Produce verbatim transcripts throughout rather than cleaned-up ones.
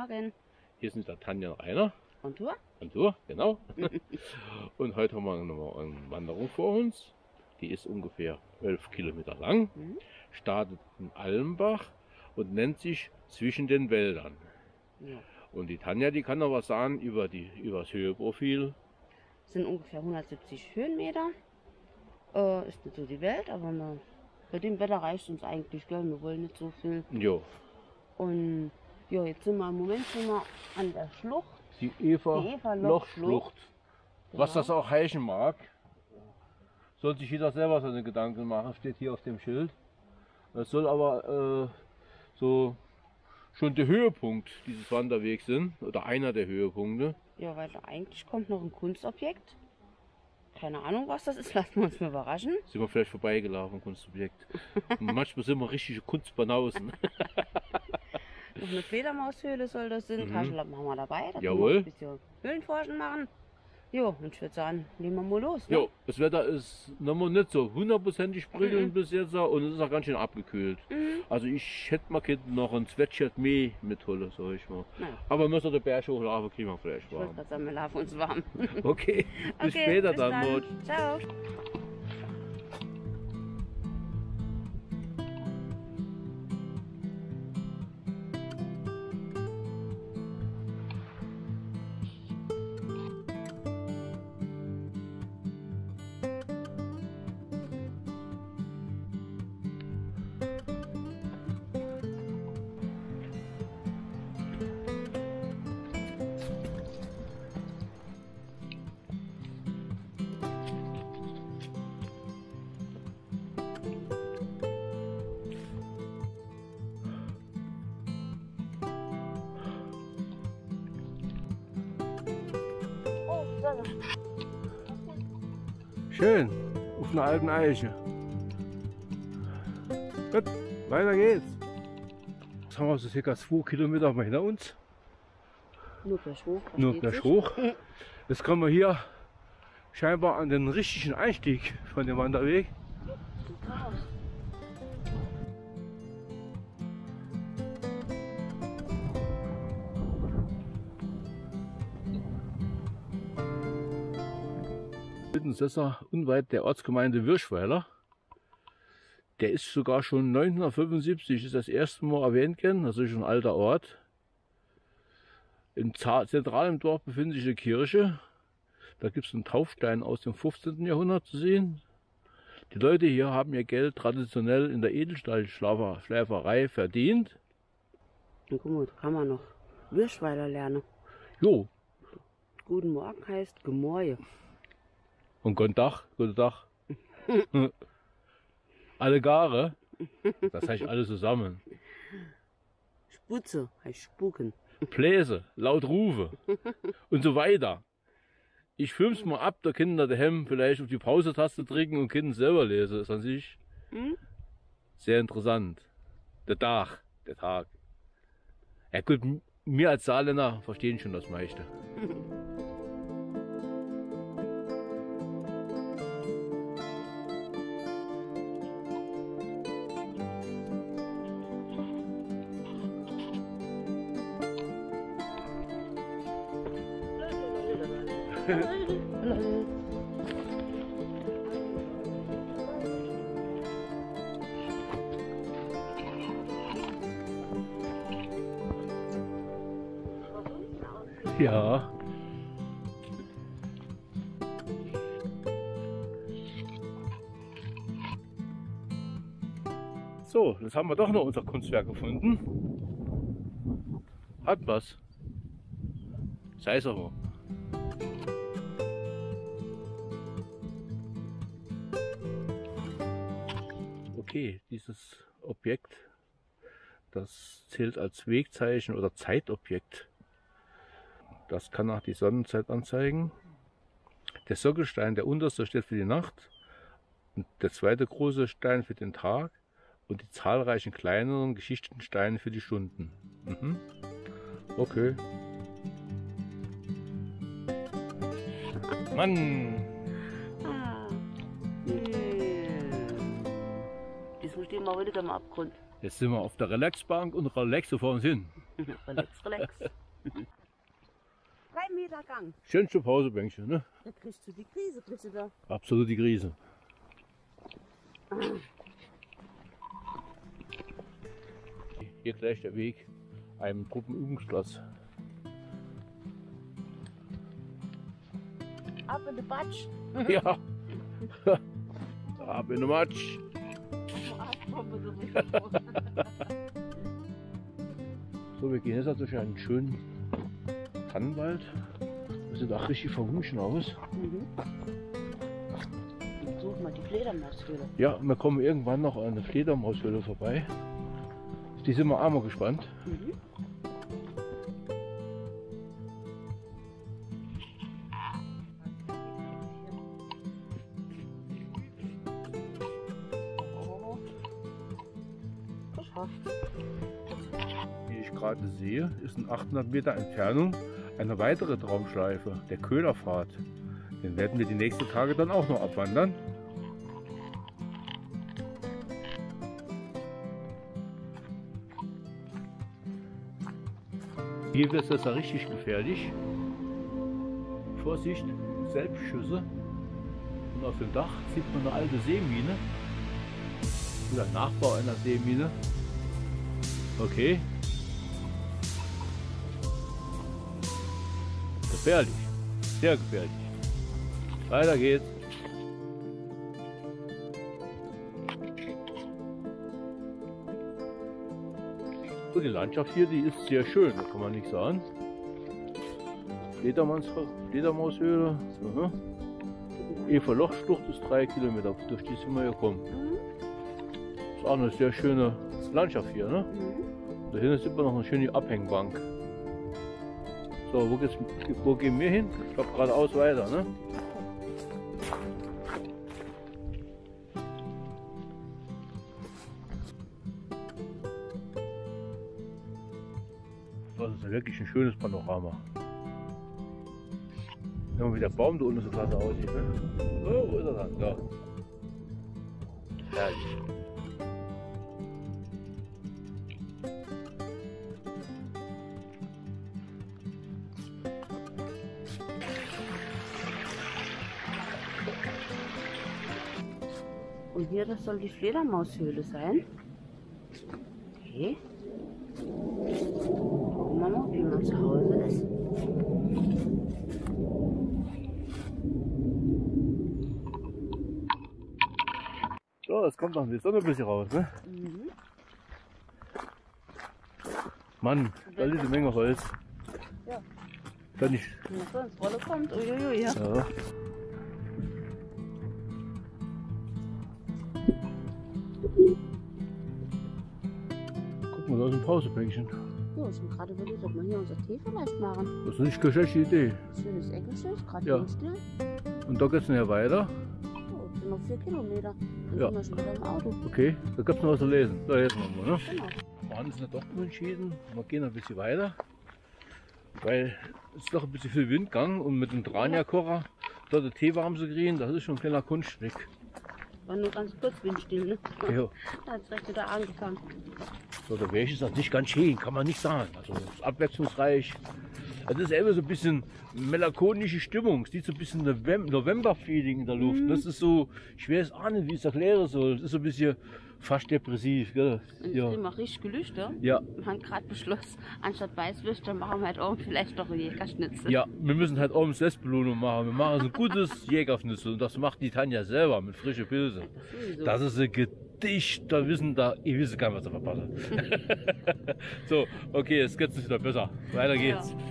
Morgen. Hier sind der Tanja und Rainer. Und du? Und du, genau. Und heute haben wir noch eine Wanderung vor uns. Die ist ungefähr elf Kilometer lang, mhm. startet in Almbach und nennt sich Zwischen den Wäldern. Ja. Und die Tanja, die kann noch was sagen über, die, über das Höheprofil. Es sind ungefähr hundertsiebzig Höhenmeter. Äh, ist nicht so die Welt, aber man, bei dem Wetter reicht uns eigentlich, gell? Wir wollen nicht so viel. Jo. Und ja, jetzt sind wir im Moment sind wir an der Schlucht. Die Eva-Loch-Schlucht. Genau. Was das auch heißen mag, soll sich jeder selber seine Gedanken machen, steht hier auf dem Schild. Das soll aber äh, so schon der Höhepunkt dieses Wanderwegs sind, oder einer der Höhepunkte. Ja, weil da eigentlich kommt noch ein Kunstobjekt. Keine Ahnung, was das ist, lassen wir uns mal überraschen. Sind wir vielleicht vorbeigelaufen, Kunstobjekt. Und manchmal sind wir richtige Kunstbanausen. Noch eine Fledermaushöhle soll das sein. Mhm. Taschenlampen haben wir dabei. Da Jawohl. Ein bisschen Höhlenforschen machen. Jo, und ich würde sagen, nehmen wir mal los. Ne? Jo, das Wetter ist noch mal nicht so hundertprozentig prickelnd mhm. bis jetzt und es ist auch ganz schön abgekühlt. Mhm. Also ich hätte mal noch ein Sweatshirt mehr mitholen, sag ich mal. Ja. Aber müssen wir den Berg hochlaufen, kriegen wir vielleicht warm. Ich wollte gerade sagen, wir laufen uns warm. Okay, bis okay, später bis dann. dann. Ciao. Schön, auf einer alten Eiche. Gut, weiter geht's. Jetzt haben wir so circa zwei Kilometer mal hinter uns. Nur per hoch. Nur per hoch. Jetzt kommen wir hier scheinbar an den richtigen Einstieg von dem Wanderweg. Sesser unweit der Ortsgemeinde Wirschweiler. Der ist sogar schon neunzehnhundertfünfundsiebzig ist das erste Mal erwähnt worden, das ist schon ein alter Ort. Im zentral im Dorf befindet sich eine Kirche. Da gibt es einen Taufstein aus dem fünfzehnten Jahrhundert zu sehen. Die Leute hier haben ihr Geld traditionell in der Edelstahlschleiferei verdient. Na guck mal, da kann man noch Wirschweiler lernen. Jo. Guten Morgen heißt Gemäue. Und guten Tag, guten Tag. Alle Gare, das heißt alles zusammen. Sputze heißt spuken. Bläse, laut Rufe und so weiter. Ich film's mal ab, da können da daheim vielleicht auf die Pause-Taste drücken und können selber lesen. Das ist an sich sehr interessant. Der Tag, der Tag. Ja gut, wir als Saarländer verstehen schon das meiste. Ja. So, jetzt haben wir doch noch unser Kunstwerk gefunden. Hat was. Sei es aber. Okay, dieses Objekt, das zählt als Wegzeichen oder Zeitobjekt. Das kann auch die Sonnenzeit anzeigen. Der Sockelstein, der unterste, steht für die Nacht. Und der zweite große Stein für den Tag. Und die zahlreichen kleineren geschichteten Steine für die Stunden. Mhm. Okay. Mann! Ah. Diesmal stehen wir heute am Abgrund. Jetzt sind wir auf der Relaxbank und relaxen vor uns hin. Relax, relax. Drei Meter Gang. Schönste Pausebänkchen, ne? Da kriegst du die Krise, kriegst du da. Absolut die Krise. Hier gleich der Weg einem Truppenübungsplatz. Ab in den Batsch. Ja. Ab in den Matsch. So, wir gehen jetzt also durch einen schönen Tannenwald. Das sieht auch richtig verwunschen aus. Mhm. Such mal die Fledermaushöhle. Ja, wir kommen irgendwann noch an der Fledermaushöhle vorbei. Die sind wir auch mal gespannt. Mhm. Wie ich gerade sehe, ist in achthundert Meter Entfernung eine weitere Traumschleife, der Köhlerpfad. Den werden wir die nächsten Tage dann auch noch abwandern. Hier wird es jetzt richtig gefährlich. Vorsicht, Selbstschüsse. Und auf dem Dach sieht man eine alte Seemine. Oder ein Nachbau einer Seemine. Okay. Gefährlich. Sehr gefährlich. Weiter geht's. So, die Landschaft hier, die ist sehr schön, kann man nicht sagen. Fledermanns, Fledermaushöhle. So, Eva Lochschlucht ist drei Kilometer, durch die sind wir gekommen. Das ist auch eine sehr schöne Landschaft hier, ne? Mhm. Da hinten sieht man noch eine schöne Abhängbank. So, wo, geht's, wo gehen wir hin? Ich glaube geradeaus weiter, ne? Das ist wirklich ein schönes Panorama. Wenn man wie der Baum da unten so klasse aussieht, ne? Oh, wo ist er dann? Da. Herrlich. Und hier, das soll die Fledermaushöhle sein. Okay. Gucken wir mal, wie man zu Hause ist. So, jetzt kommt noch die Sonne ein bisschen raus, ne? Mhm. Mann, da ist eine Menge Holz. Ja. Kann ich. Wenn das so ins Rolle kommt, uiuiui, ja. Ja. Guck mal, da ist ein Pausebänkchen. Ja, ich habe gerade überlegt, ob wir hier unser Tee vielleicht machen. Das ist nicht eine schlechte Idee. Schönes Eckenschild, gerade Ja. still. Und da geht es nachher weiter. Oh, es sind noch vier Kilometer. Dann Ja. sind wir schon wieder im Auto. Okay, da gibt es noch was zu lesen. Da lesen wir mal, ne? Genau. Wir haben uns dann doch entschieden, wir gehen ein bisschen weiter. Weil es ist doch ein bisschen viel Wind gegangen und mit dem Drania-Kocher da den Tee warm zu kriegen, das ist schon ein kleiner Kunststück. War nur ganz kurz windstill, ne? Ja. Da hat es recht wieder angefangen. So, der Weg ist das nicht ganz schön, kann man nicht sagen. Also es ist abwechslungsreich. Es ist immer so ein bisschen melancholische Stimmung. Es sieht so ein bisschen Novem- November-Feeling in der Luft. Mhm. Das ist so, ich weiß auch nicht, wie ich es erklären soll. Es ist so ein bisschen fast depressiv. Gell? Und Ja. es ist immer richtig gelüscht, ja? Ja. Wir haben gerade beschlossen, anstatt Weißwürste machen wir halt oben vielleicht doch einen Jägerschnitzel. Ja, wir müssen halt oben Selbstbelohnung machen. Wir machen so ein gutes Jägerschnitzel und das macht die Tanja selber mit frischen Pilze. Sowieso. Das ist ein Gedicht, da wissen da, ich wisse gar nicht, was da verpasst. So, okay, jetzt geht's wieder besser. Weiter geht's. Ja.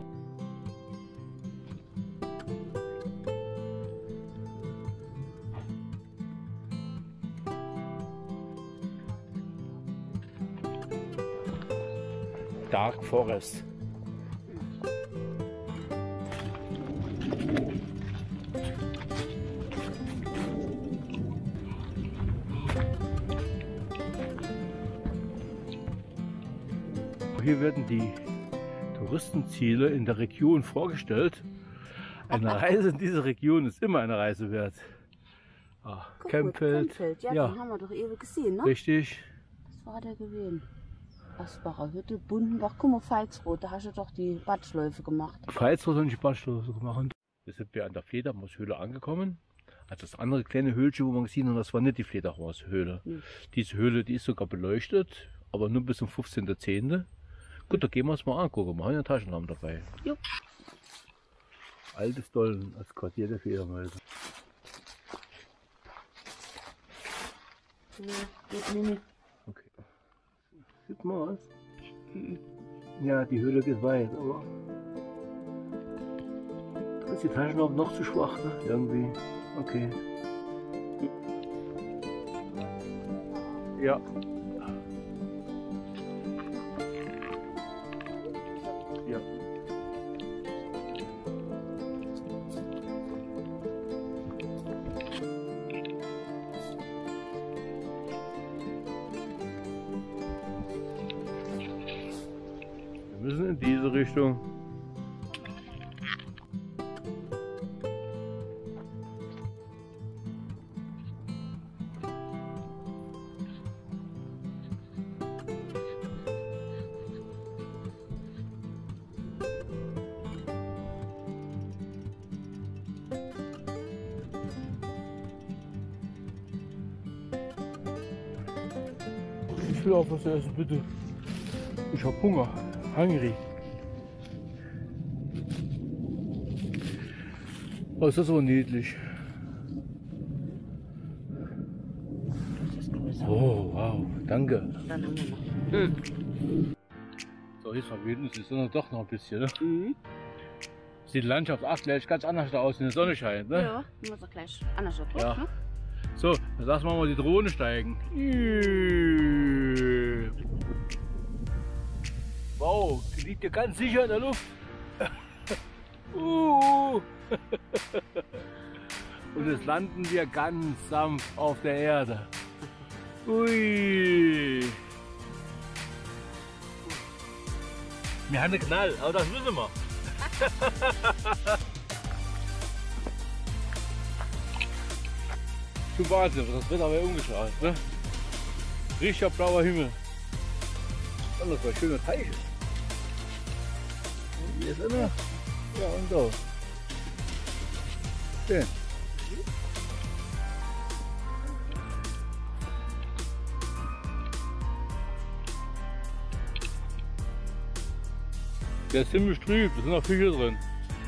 Dark Forest. Hier werden die Touristenziele in der Region vorgestellt. Eine Reise in diese Region ist immer eine Reise wert. Ah, Guck mal, Kempfeld. Kempfeld. Ja, Ja. den haben wir doch ewig gesehen, ne? Richtig. Das war der gewesen. Asbacher Hütte, Bundenbach. Guck mal, Veitsroth, da hast du doch die Badschläufe gemacht. Veitsroth und die Badschläufe gemacht. Wir sind wir an der Fledermaushöhle angekommen. Also das andere kleine Höhlchen, wo man gesehen hat, das war nicht die Fledermaushöhle. Hm. Diese Höhle, die ist sogar beleuchtet, aber nur bis zum fünfzehnten zehnten Gut, da gehen wir uns mal angucken. Wir haben ja einen Taschenlampe dabei. Jo. Altes Dollen als Quartier der Fledermäuse. Nee, geht nicht. Okay. Sieht man was? Mhm. Ja, die Höhle geht weit, aber da ist die Taschenlampe noch zu schwach, ne? Irgendwie. Okay. Ja. Ja. Wir müssen in diese Richtung. Ich will auch was essen, bitte. Ich hab Hunger. Hungry. Oh, ist das so niedlich. Oh, wow, danke. Dann haben wir noch. Mhm. So, jetzt verwöhnt es ist doch noch ein bisschen. Ne? Mhm. Sieht die Landschaft auch gleich ganz anders aus, wenn die Sonne scheint. Ne? Ja, muss er gleich anders drauf, ja. Ne? So, dann lassen wir mal die Drohne steigen. Wow, die liegt ja ganz sicher in der Luft. uh. Und jetzt landen wir ganz sanft auf der Erde. Ui. Wir haben einen Knall, aber das wissen wir. Schon Wahnsinn, das Wetter wäre umgeschlagen. Ne? Richtiger blauer Himmel. Und das war ein schöner Teich. Und hier ist einer. Ja, und da. Schön. Der ist ziemlich trüb, da sind noch Fische drin.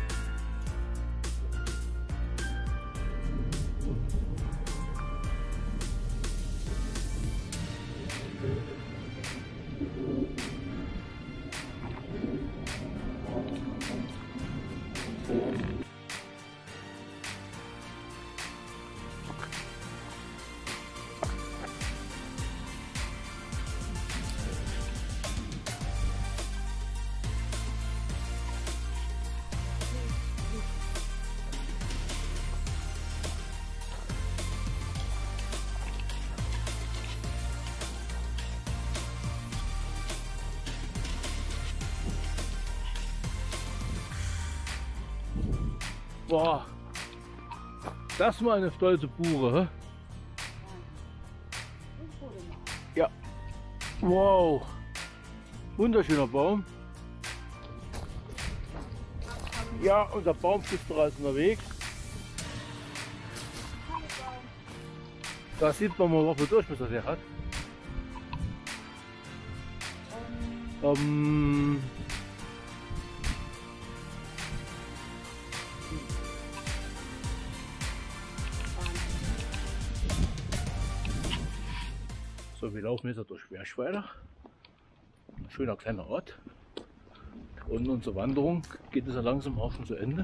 Boah, das ist mal eine stolze Buche. Hä? Ja, wow, wunderschöner Baum. Ja, unser Baumschützer ist unterwegs. Da sieht man mal, was für Durchmesser der hat. Ähm, So, wir laufen jetzt durch Werschweiler. Ein schöner kleiner Ort. Und unsere Wanderung geht es ja langsam auch schon zu Ende.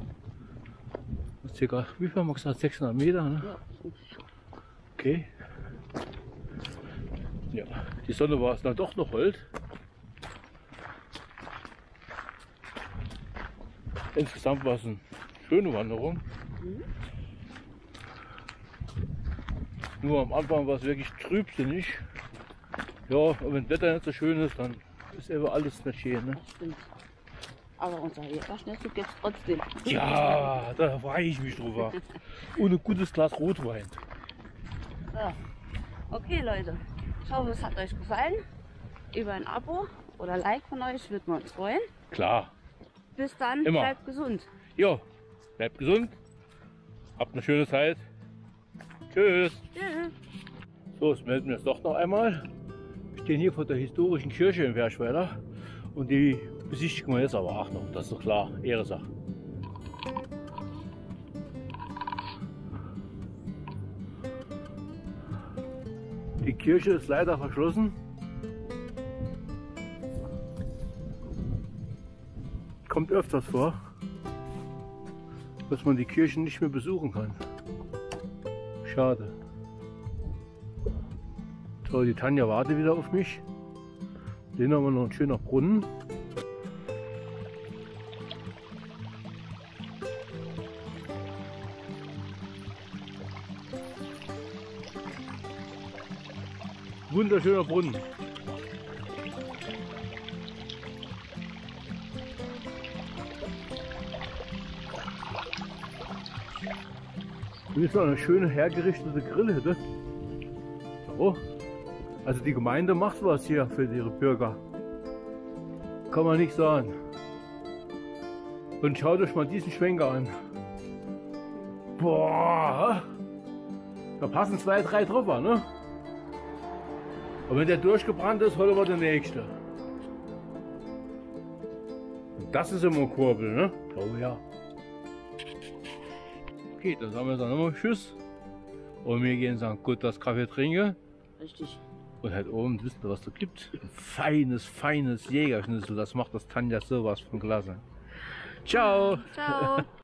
Circa, wie viel haben wir gesagt? sechshundert Meter, ne? Okay. Ja, die Sonne war es dann doch noch hold. Insgesamt war es eine schöne Wanderung. Nur am Anfang war es wirklich trübsinnig. Ja, und wenn das Wetter nicht so schön ist, dann ist eben alles nicht schön. Ne? Das stimmt. Aber unser Jägerschnitzel gibt es trotzdem. Ja, da freue ich mich drüber. Und ein gutes Glas Rotwein. So. Okay Leute, ich hoffe es hat euch gefallen. über ein Abo oder Like von euch, würden wir uns freuen. Klar. Bis dann, Immer. bleibt gesund. Jo, bleibt gesund. Habt eine schöne Zeit. Tschüss. Tschüss. So, jetzt melden wir uns doch noch einmal. Wir stehen hier vor der historischen Kirche in Werschweiler und die besichtigen wir jetzt aber auch noch. Das ist doch klar, Ehrensache. Die Kirche ist leider verschlossen. Kommt öfters vor, dass man die Kirchen nicht mehr besuchen kann. Schade. So, die Tanja wartet wieder auf mich. Den haben wir noch ein schöner Brunnen. Wunderschöner Brunnen. Hier ist noch eine schöne hergerichtete Grillhütte. So. Also die Gemeinde macht was hier für ihre Bürger. Kann man nicht sagen. Und schaut euch mal diesen Schwenker an. Boah! Da passen zwei, drei drauf an, ne? Und wenn der durchgebrannt ist, holen wir den nächste. Und das ist immer ein Kurbel, ne? Oh ja. Okay, dann sagen wir dann nochmal Tschüss. Und wir gehen sagen, gut, das Kaffee trinken. Richtig. Und halt oben wissen wir, was da gibt. Ein feines, feines Jägerschnitzel. Das macht das Tanja sowas von klasse. Ciao. Ciao.